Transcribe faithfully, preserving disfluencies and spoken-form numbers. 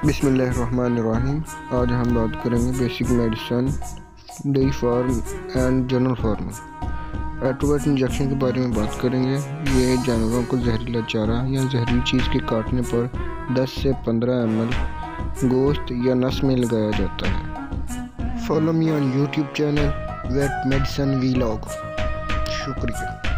बिस्मिल्लाहिर्रहमानिर्रहीम। आज हम बात करेंगे basic medicine, dairy farm and general farming. Atrovet injection के बारे में बात करेंगे। ये जानवरों को जहरीला चारा या जहरीली चीज़ के काटने पर दस से पंद्रह एम एल गोश्त या नस में लगाया जाता है। Follow me on YouTube channel vet medicine vlog. शुक्रिया।